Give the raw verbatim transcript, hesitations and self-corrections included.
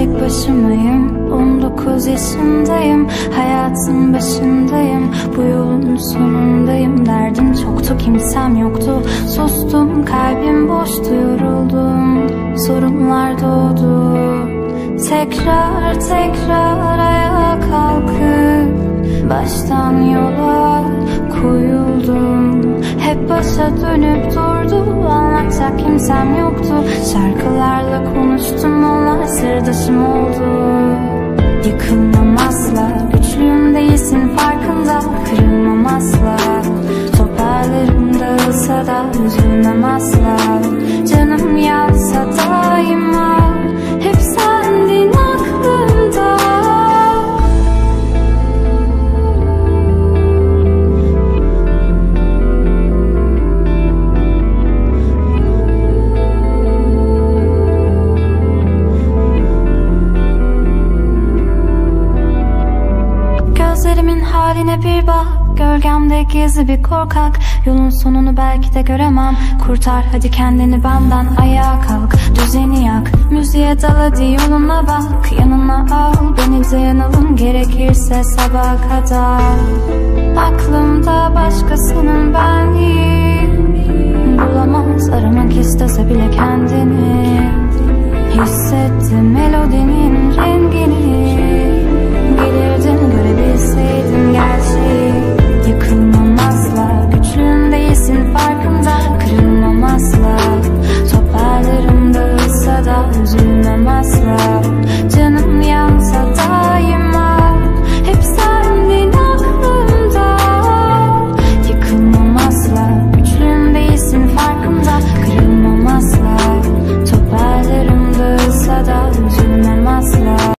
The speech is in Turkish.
tek başımayım. On dokuz yaşındayım, hayatın başındayım. Bu yolun sonundayım. Derdim çoktu, kimsem yoktu. Sustum, kalbim boştu, yoruldum. Sorunlar doğdu. Tekrar tekrar ayağa kalkıp baştan yola koyuldum. Hep başa dönüp durdu, anlatacak kimsem yoktu. Şarkılarla konuştum, onlar sırdaşım oldu. Yıkılmam asla, güçlüyüm değilsin farkında. Kırılmam asla, toparlarım dağılsa da üzülmem asla. Canım yansa daima hep sendin aklımda. Gözlerimin haline bir bak, gölgemde gizli bir korkak. Yolun sonunu belki de göremem. Kurtar hadi kendini benden, ayağa kalk, düzeni yak. Müziğe dal hadi yoluna bak. Yanına al beni de yanalım, gerekirse sabaha kadar. Aklımda başkasının benliği bulamaz, aramak istese bile kendini. Hissettim melodinin